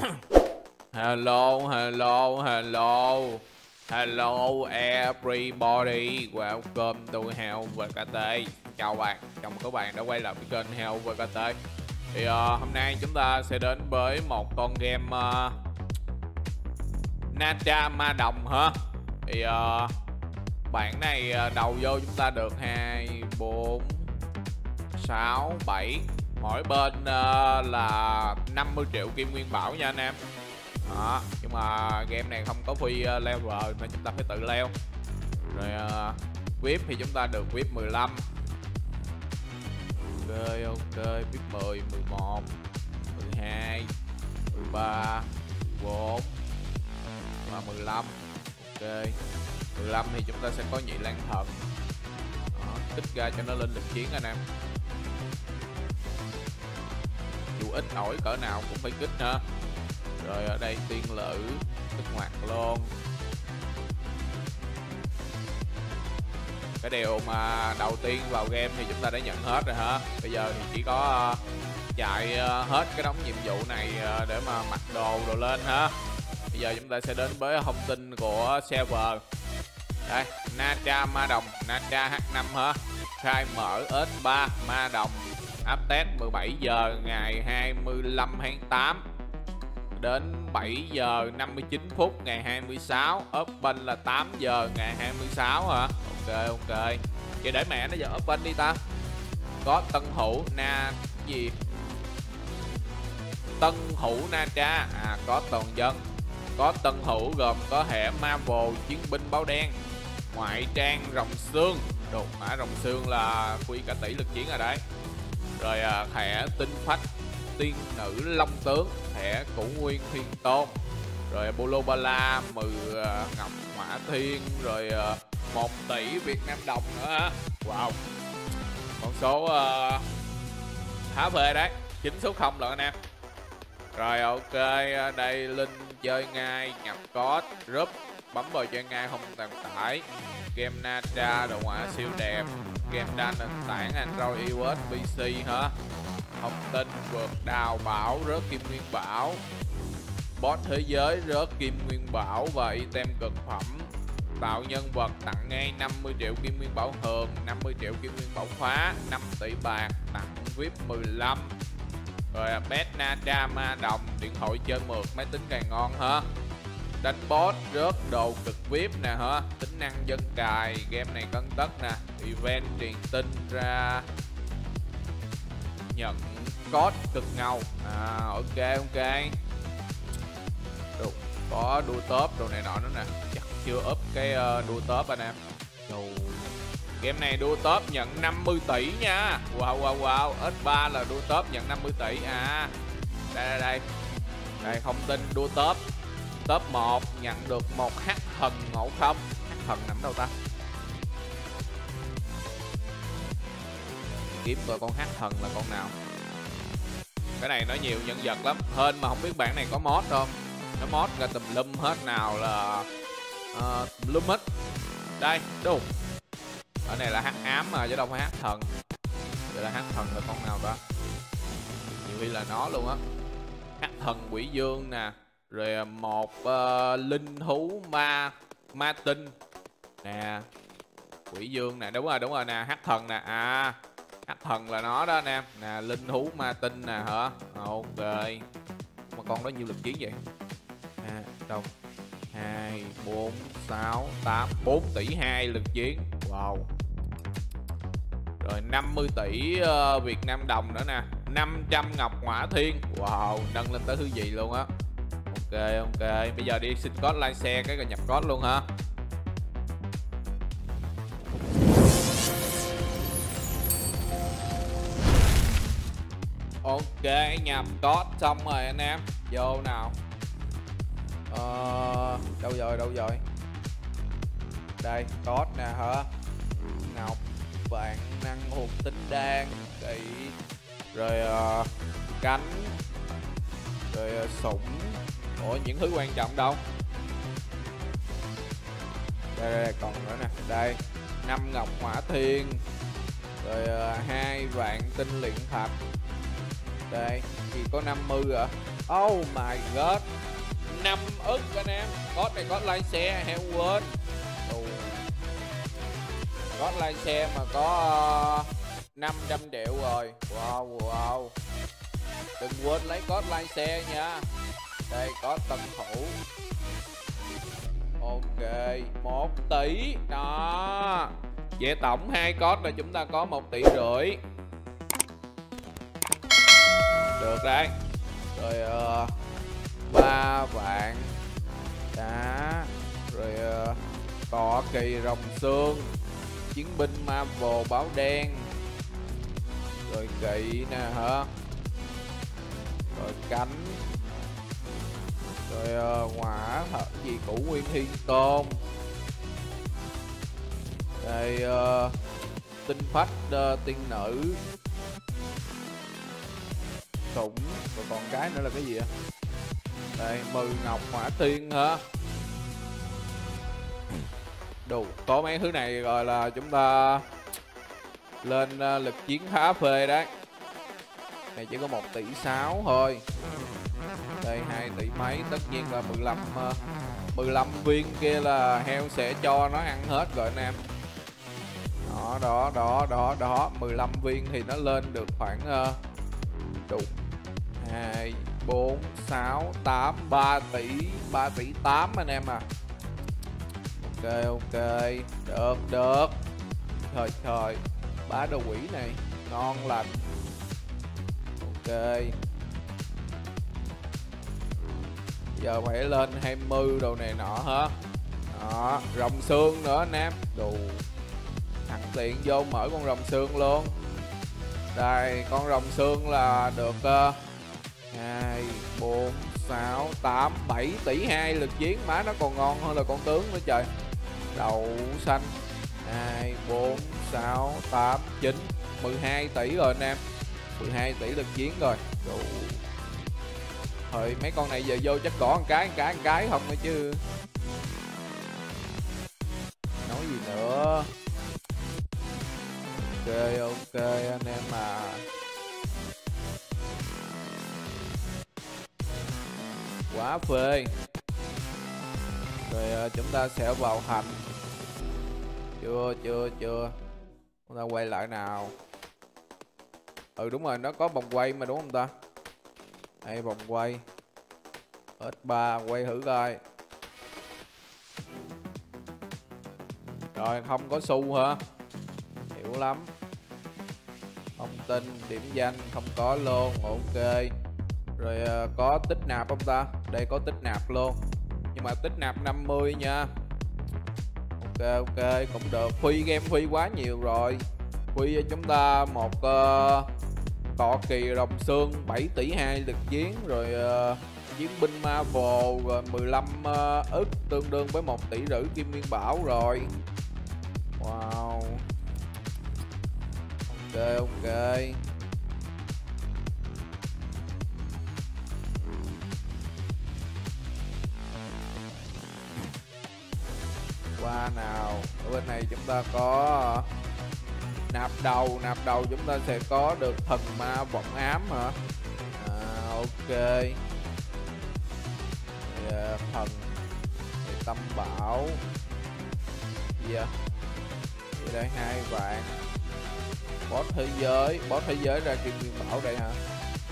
Hello, hello, hello. Hello everybody. Welcome to Heo VKT. Chào bạn, chào mừng các bạn đã quay lại với kênh Heo VKT. Thì hôm nay chúng ta sẽ đến với một con game Nacha Ma Đồng hả? Thì bản này đầu vô chúng ta được 2, 4, 6, 7. Mỗi bên là 50 triệu kim nguyên bảo nha anh em. Đó, nhưng mà game này không có free level nên chúng ta phải tự leo. Rồi VIP thì chúng ta được VIP 15. Ok, VIP 10, 11, 12, 13, 14 và 15. Ok, 15 thì chúng ta sẽ có nhị lan thần. Đó, tích ra cho nó lên lực chiến anh em. Dù ít nổi cỡ nào cũng phải kích ha. Rồi ở đây tiên lữ kích hoạt luôn. Cái điều mà đầu tiên vào game thì chúng ta đã nhận hết rồi hả. Bây giờ thì chỉ có chạy hết cái đống nhiệm vụ này để mà mặc đồ lên ha. Bây giờ chúng ta sẽ đến với thông tin của server. Đây, Nacha Ma Đồng, Nacha H5 hả. Khai mở S3 Ma Đồng. Update 17 giờ ngày 25 tháng 8 đến 7 giờ 59 phút ngày 26. Open là 8 giờ ngày 26 hả. Ok. Vậy để mẹ nó giờ open đi ta. Có Tân Hữu gì? Tân Hữu Nacha. Có toàn dân. Có Tân Hữu gồm có hệ Marvel chiến binh báo đen, ngoại trang rồng xương, đột mã rồng xương là quy cả tỷ lực chiến rồi đấy. Rồi thẻ tinh phách tiên nữ long tướng, thẻ củ nguyên thiên tôn, rồi bolo bala 10 ngọc hỏa thiên, rồi 1 tỷ Việt Nam đồng nữa hả. Wow, con số khá phê đấy, 9 số 0 lận anh em. Rồi ok, đây link chơi ngay, nhập code group, bấm vào chơi ngay không tàn tải. Game Nacha đồ họa siêu đẹp, game đa nền tảng Android, iOS, PC hả. Thông tin vượt đào bảo rớt kim nguyên bảo, boss thế giới rớt kim nguyên bảo và item cực phẩm, tạo nhân vật tặng ngay 50 triệu kim nguyên bảo thường, 50 triệu kim nguyên bảo khóa, 5 tỷ bạc, tặng VIP 15. Rồi bet Nacha Ma Đồng, điện thoại chơi mượt, máy tính càng ngon hả. Đánh boss rớt đồ cực VIP nè hả. Tính năng dân cài, game này cân tất nè. Event truyền tin ra nhận code cực ngầu. Ok. Được, có đua top đồ này nọ nữa nè. Chắc chưa up cái đua top anh em. Game này đua top nhận 50 tỷ nha. Wow. S3 là đua top nhận 50 tỷ. Đây thông tin đua top. Top 1 nhận được một H thần ngộ không. H thần nằm đâu ta? Kiếm coi con H thần là con nào. Cái này nó nhiều nhân vật lắm. Hên mà không biết bản này có mod không. Nó mod ra tùm lum hết, nào là tùm lum hết. Đây, đúng. Ở này là H ám mà chứ đâu phải H thần. Vậy là H thần là con nào ta? Nhiều khi là nó luôn á. H thần quỷ dương nè. Rồi một linh thú ma tinh nè. Quỷ dương nè, đúng rồi nè. H thần nè. H thần là nó đó anh em nè. Linh thú ma tinh nè hả. Ok. Mà con đó nhiều lực chiến vậy. Đâu 2, 4, 6, 8, 4 tỷ 2 lực chiến. Wow. Rồi 50 tỷ Việt Nam đồng nữa nè. 500 ngọc hỏa thiên. Wow, nâng lên tới thứ gì luôn á. Ok. Bây giờ đi xin code like xe cái rồi nhập code luôn hả. Ok, nhập code xong rồi anh em. Vô nào. Đâu rồi. Đây, code nè hả. Ngọc, vạn năng hồn tinh đan, kỵ, rồi cánh, rồi sủng. Ủa những thứ quan trọng đâu. Đây còn nữa nè. Đây 5 ngọc hỏa thiên, rồi 2 vạn tinh luyện thạch. Đây chỉ có 50 à. Oh my god, 5 ức anh em. Code này có like xe heo quên. Có like xe mà có 500 triệu rồi. Wow. Đừng quên lấy code like xe nha. Đây có tân thủ. Ok, 1 tỷ. Đó. Vậy tổng 2 code là chúng ta có 1,5 tỷ. Được đấy. Rồi 3 vạn đá. Rồi cọ kỳ rồng xương, chiến binh Marvel báo đen, rồi kỵ nè hả, rồi cánh, rồi hỏa gì củ nguyên thiên tôn, đây tinh phách tiên nữ, sủng, rồi còn cái nữa là cái gì ạ? Đây 10 ngọc hỏa tiên hả? Đủ có mấy thứ này rồi là chúng ta lên lực chiến khá phê đấy. Này chỉ có 1,6 tỷ thôi. Đây 2 tỷ mấy, tất nhiên là 15 viên kia là heo sẽ cho nó ăn hết rồi anh em. Đó 15 viên thì nó lên được khoảng đủ 2 4 6 8 3 tỷ 8 anh em à. Ok được. Trời bá đồ quỷ này ngon lành. Ok, giờ phải lên 20 đồ này nọ hả? Đó, rồng xương nữa anh em. Đồ thằng tiện vô mở con rồng xương luôn. Đây con rồng xương là được 2 4 6 8 7 tỷ 2 lực chiến. Má nó còn ngon hơn là con tướng nữa trời. Đậu xanh 2 4 6 8 9 12 tỷ rồi anh em. 12 tỷ lực chiến rồi. Đủ. Thôi mấy con này giờ vô chắc có một cái không nữa chứ. Nói gì nữa. Ok anh em à. Quá phê. Rồi chúng ta sẽ vào thành. Chưa chúng ta quay lại nào. Ừ đúng rồi, nó có vòng quay mà đúng không ta? Đây vòng quay S3 quay thử coi. Rồi không có xu hả? Hiểu lắm. Thông tin điểm danh không có luôn. Ok. Rồi có tích nạp không ta? Đây có tích nạp luôn. Nhưng mà tích nạp 50 nha. Ok cũng được. Free game free quá nhiều rồi. Free cho chúng ta một cọ kỳ rồng xương 7 tỷ 2 lực chiến. Rồi chiến binh Marvel rồi 15 ức tương đương với 1,5 tỷ kim nguyên bảo rồi. Wow. Ok qua nào. Ở bên này chúng ta có nạp đầu chúng ta sẽ có được thần ma vọng ám hả? Ok. Thần tâm bảo gì vậy? Thì đây 2 vạn. Boss thế giới ra kim nguyên bảo đây hả?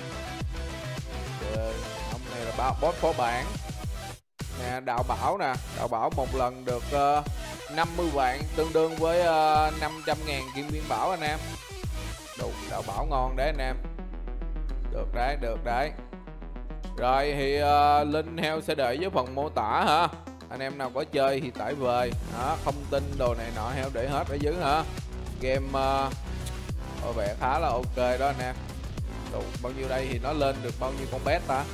Hôm nay là boss phó bản nè. Đạo bảo một lần được 50 vạn tương đương với 500.000 kim nguyên bảo anh em. Đủ đạo bảo ngon đấy anh em. Được đấy. Rồi thì link heo sẽ để dưới phần mô tả hả? Anh em nào có chơi thì tải về. Đó, thông tin đồ này nọ heo để hết ở dưới hả? Game có vẻ khá là ok đó anh em. Đủ bao nhiêu đây thì nó lên được bao nhiêu con bet ta?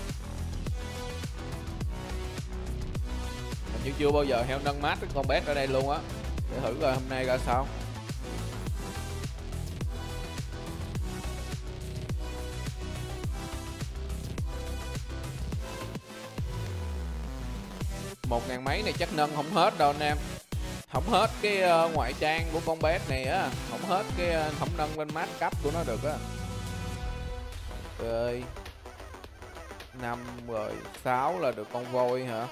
Chứ chưa bao giờ heo nâng mát con bet ở đây luôn á. Để thử coi hôm nay ra sao. Một ngàn mấy này chắc nâng không hết đâu anh em. Không hết cái ngoại trang của con bet này á. Không hết cái không nâng lên mát cấp của nó được á. Ok. 5 rồi 6 là được con voi hả?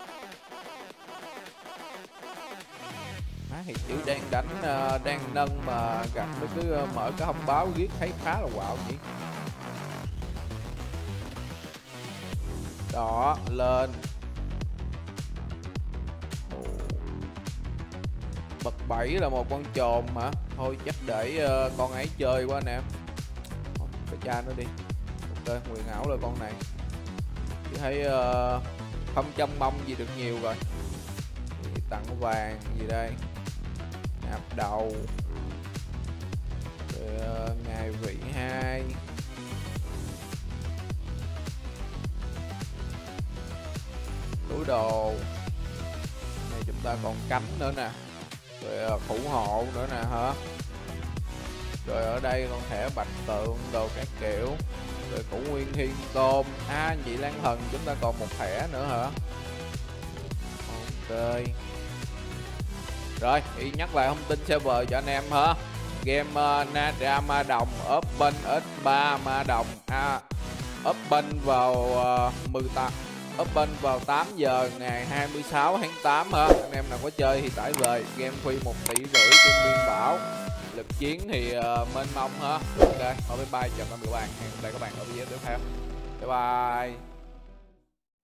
Thì chữ đang đánh đang nâng mà gặp nó cứ mở cái thông báo viết thấy khá là quạo nhỉ. Đó, lên. Bậc 7 là một con chồn hả? Thôi chắc để con ấy chơi quá nè. Cái cha nó đi. Ok, Huyền ảo là con này. Chỉ thấy không trông mong gì được nhiều rồi. Tặng vàng gì đây? Nạp đầu. Rồi, ngày vị 2. Túi đồ. Này chúng ta còn cánh nữa nè. Rồi thủ hộ nữa nè hả? Rồi ở đây con thẻ bạch tượng đồ các kiểu. Rồi củ nguyên thiên tôn. Nhị lan thần chúng ta còn một thẻ nữa hả? Ok. Rồi, đi nhắc lại thông tin server cho anh em hả? Game Nara Ma Đồng Open S3 Ma Đồng Open vào 18 Open vào 8 giờ ngày 26 tháng 8 hả? Anh em nào có chơi thì tải về. Game free 1,5 tỷ trên Nguyên Bảo. Lực chiến thì mênh mông hả? Ok, thôi bye bye, chào tạm biệt các bạn. Hẹn gặp lại các bạn ở video tiếp theo. Bye bye.